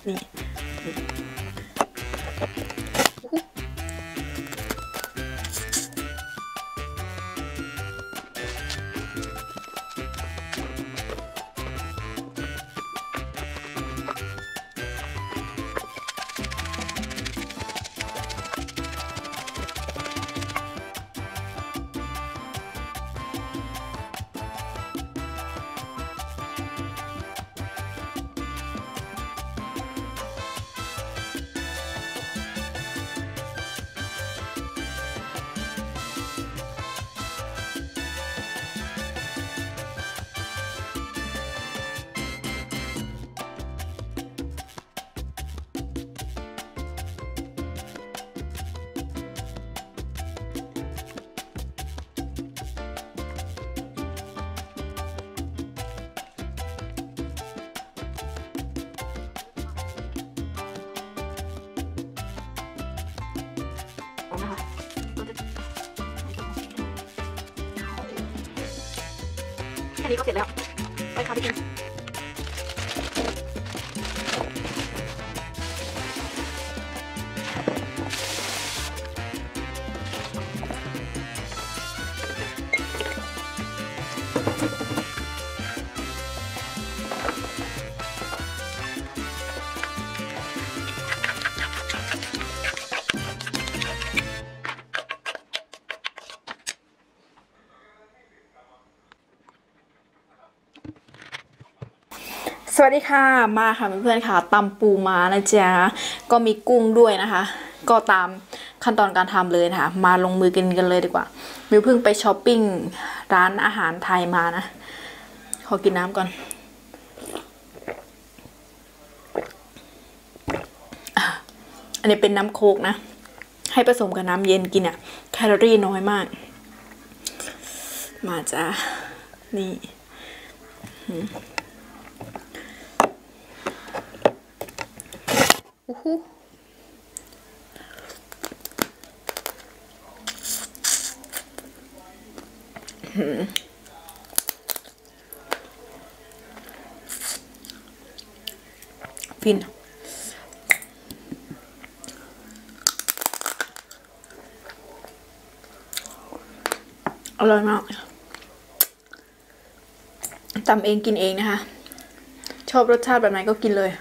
นี่แค่นี้ก็เสร็จแล้วไปค่ะพี่กินสวัสดีค่ะมาค่ะเพื่อนๆค่ะตำปูม้านะจ๊ะก็มีกุ้งด้วยนะคะ ก็ตามขั้นตอนการทำเลยนะคะมาลงมือกินกันเลยดีกว่ามิวเพิ่งไปช้อปปิ้งร้านอาหารไทยมานะขอกินน้ำก่อนอันนี้เป็นน้ำโค้กนะให้ผสมกับน้ำเย็นกินอ่ะแคลอรี่น้อยมากมาจ้ะนี่ฟินอร่อยมากตำเองกินเองนะคะชอบรสชาติแบบไหนก็กินเลย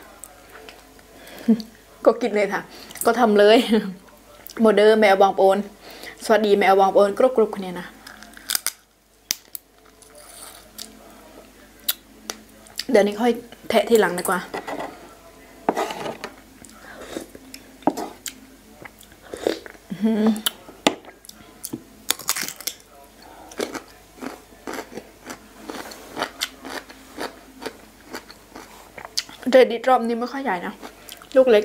ก็กินเลยค่ะก็ทำเลยโมเดอร์แมวบองโอนสวัสดีแมวบองโอนกรุบๆคนนี้นะเดี๋ยวนี้ค่อยแทะทีหลังดีกว่าเรดดิตรอบนี้ไม่ค่อยใหญ่นะลูกเล็ก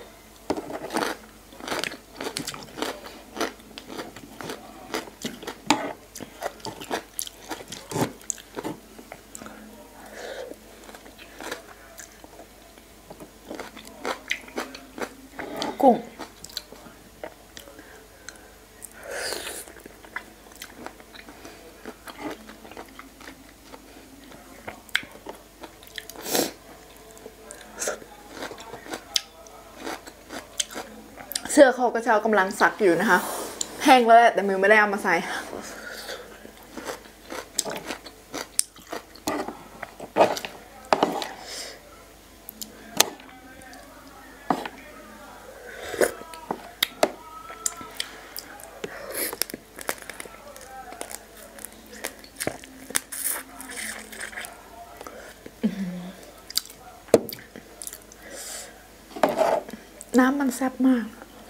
กุ้งเสื้อคอกระเช้ากำลังซักอยู่นะคะแห้งแล้วแหละแต่มือไม่ได้เอามาใส่น้ำมันแซ่บมาก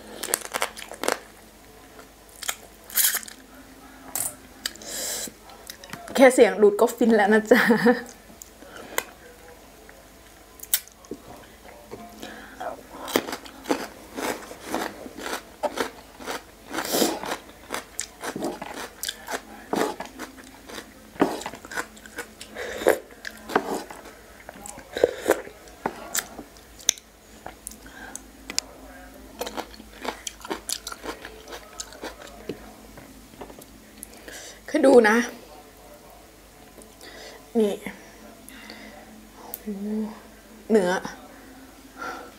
แค่เสียงดูดก็ฟินแล้วนะจ๊ะคือดูนะนี่เนื้อ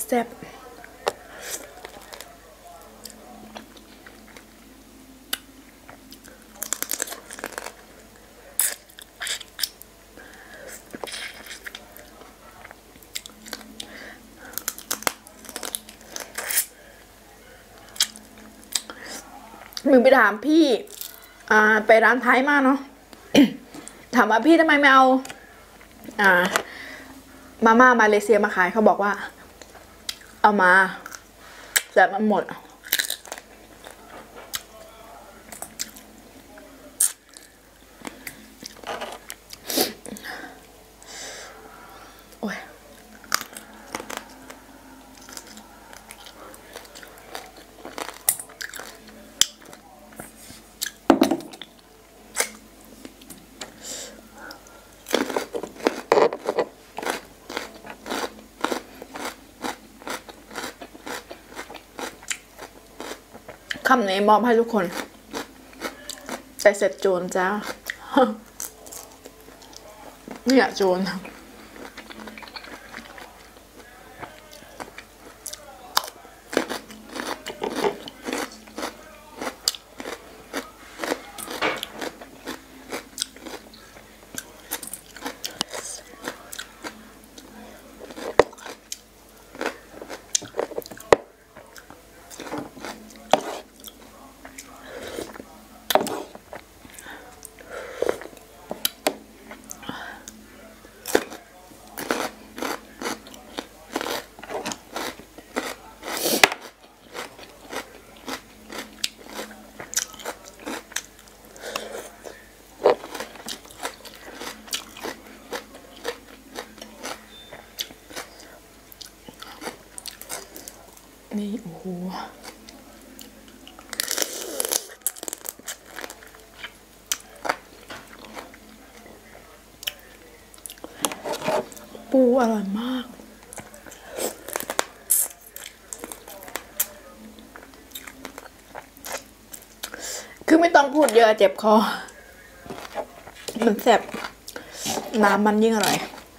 แซ่บมึงไปถามพี่ไปร้านไทยมาเนาะ ถามว่าพี่ทำไมไม่เอามาม่ามาเลเซียมาขายเขาบอกว่าเอามาแต่มันหมดโอ้ยคำนี้มอบให้ทุกคนใจเสร็จโจรจ้า ไม่อยากโจรนี่โอ้โหปูอร่อยมากคือไม่ต้องพูดเยอะเจ็บคอมันแซ่บน้ำมันยิ่งอร่อย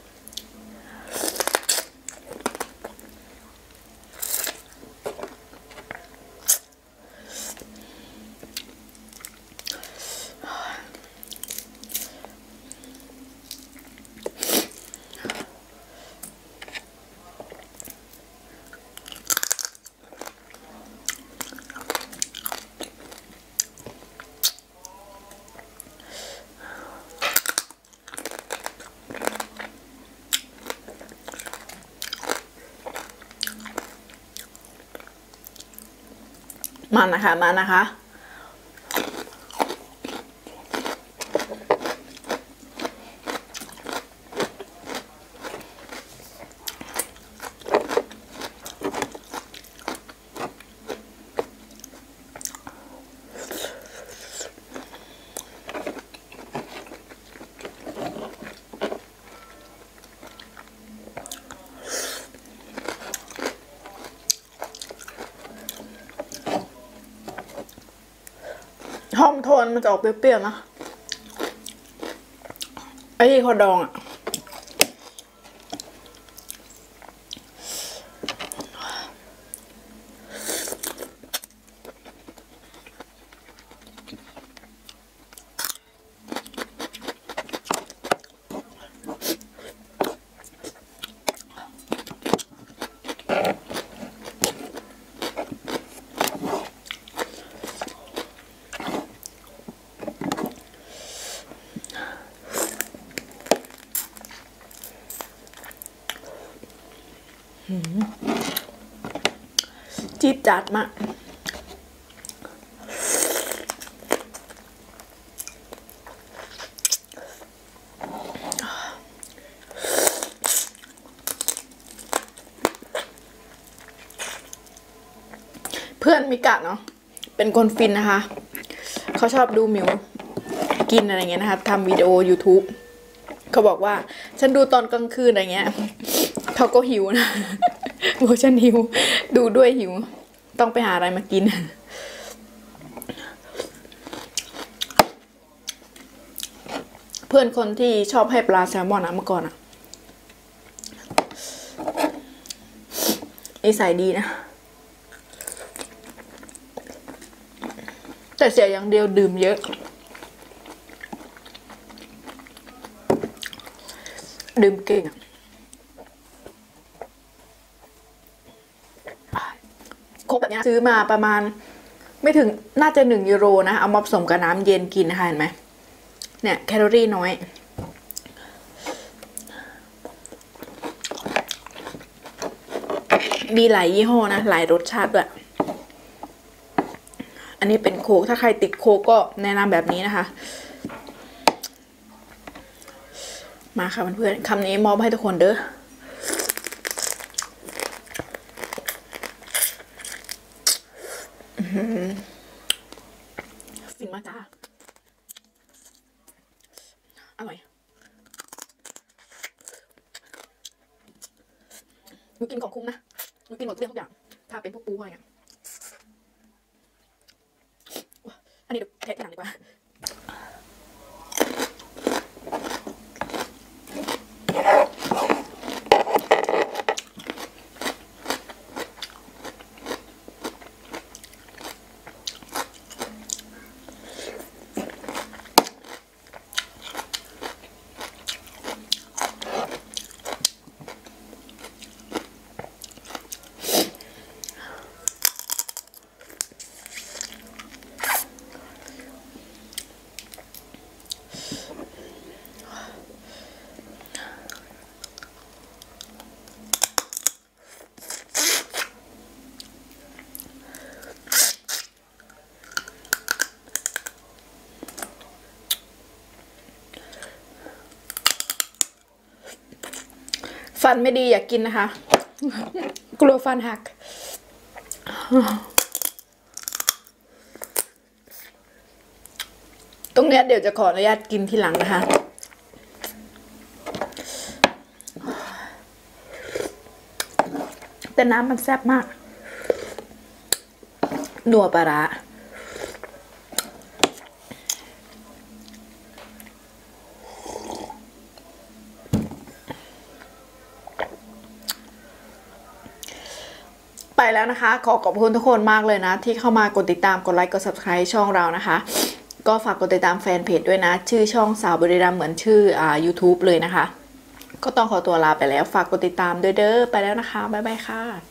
มานะคะมานะคะหอมโทนมันจะออกเปรี้ยวๆนะไอ้ที่เขาดองอ่ะจี๊ดจัดมากเพื่อนมิกะเนาะเป็นคนฟินนะคะเขาชอบดูหมิวกินอะไรเงี้ยนะคะทำวิดีโอ YouTube เขาบอกว่าฉันดูตอนกลางคืนอะไรเงี้ยเขาก็หิวนะบอกฉันหิวดูด้วยหิวต้องไปหาอะไรมากินเพื่อนคนที่ชอบให้ปลาแซลมอนนะเมื่อก่อนอะนิสัยดีนะแต่เสียอย่างเดียวดื่มเยอะดื่มเก่งโค้กแบบนี้ซื้อมาประมาณไม่ถึงน่าจะ1 ยูโรนะเอามาผสมกับน้ำเย็นกินนะคะเห็นไหมเนี่ยแคลอรี่น้อยมีหลายยี่ห้อนะหลายรสชาติด้วยอันนี้เป็นโค้กถ้าใครติดโค้กก็แนะนำแบบนี้นะคะมาค่ะเพื่อนๆคำนี้มอบให้ทุกคนเด้อฟินมากจ้าอร่อยหนูกินของคุ้มนะหนูกินหมดเรื่องทุกอย่างถ้าเป็นพวกปูอะไรเงี้ยอันนี้เดี๋ยวเทสกันหลังดีกว่าฟันไม่ดีอยากกินนะคะกลัวฟันหักตรงเนี้ยเดี๋ยวจะขออนุญาตกินทีหลังนะคะแต่น้ำมันแซ่บมากนัวปลาร้าไปแล้วนะคะขอบคุณทุกคนมากเลยนะที่เข้ามากดติดตามกดไลค์กด subscribe ช่องเรานะคะก็ฝากกดติดตามแฟนเพจด้วยนะชื่อช่องสาวบุรีรัมย์เหมือนชื่อYouTube เลยนะคะก็ต้องขอตัวลาไปแล้วฝากกดติดตามด้วยเด้อไปแล้วนะคะบ๊ายบายค่ะ